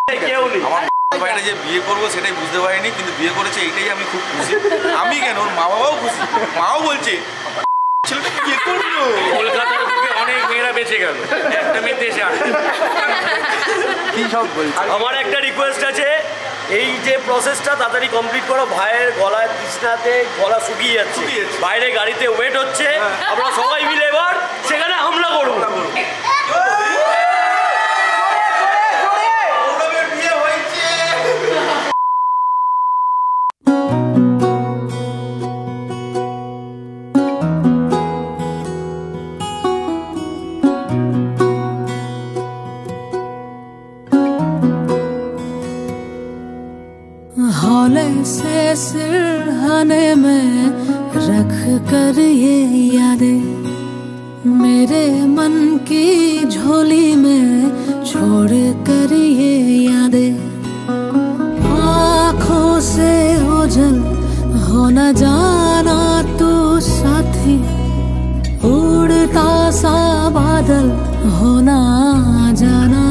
বাইরে যে বিয়ে করবো সেটাই বুঝতে পারিনি, কিন্তু বিয়ে করেছে এইটাই আমি খুব খুশি। আমি কেন, ওর মা বাবাও খুশি, মাও বলছে ছেলেটা বিয়ে করলো। কলকাতার বুকে অনেক মেয়েরা বেঁচে গেল, একটা মেয়ে দেশে আসে। কি সব বলছে? আমার একটা রিকোয়েস্ট আছে, এই যে প্রসেসটা তাড়াতাড়ি কমপ্লিট করো। ভাইয়ের গলায় তৃষ্ণাতে গলা শুকিয়ে যাচ্ছে, বাইরে গাড়িতে ওয়েট হচ্ছে, আমরা সবাই মিলে এবার সেখানে হামলা করবো। हौले से सिरहाने में रख कर ये यादें मेरे मन की झोली में छोड़ कर ये यादें आँखों से ओझल हो न जाना तू साथी उड़ता सा बादल हो ना जाना।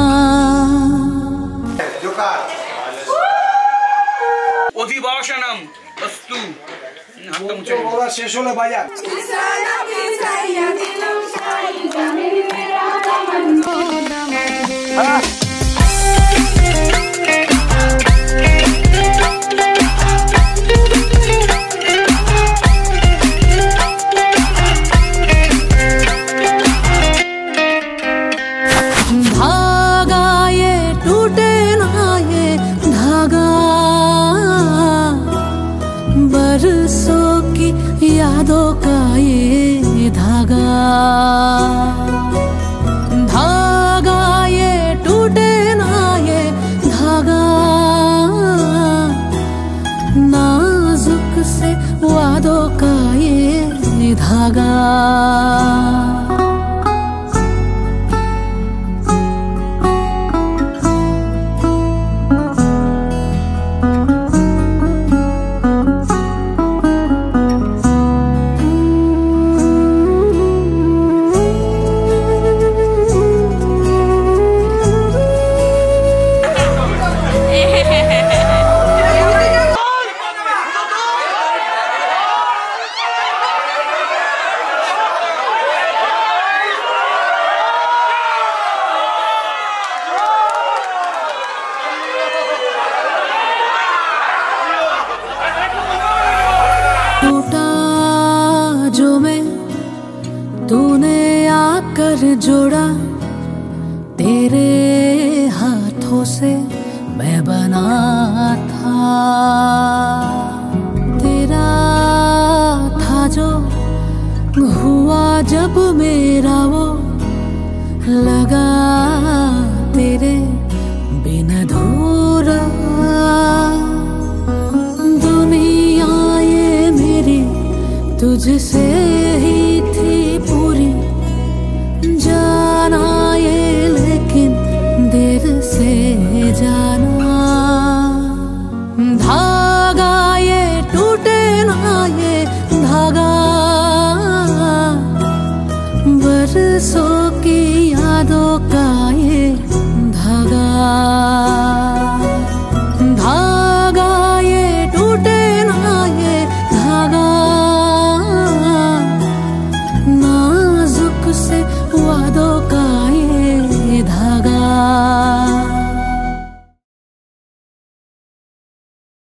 অধিবাসনম অস্তু। হাতটা মুছে শেষ হলো বাজার। धागा ये टूटे ना ये धागा बरसों की यादों का ये धागा धागा ये टूटे ना ये धागा नाजुक से वादों का ये धागा। टूटा जो मैं तूने आकर जोड़ा तेरे हाथों से मैं बना था तेरा था जो हुआ जब मेरा वो लगा तेरे बिन अधूरा दुनिया ये मेरी तुझसे ही थी पूरी जाना ये लेकिन देर से जाना धागा ये टूटे ना ये धागा बरसों की यादों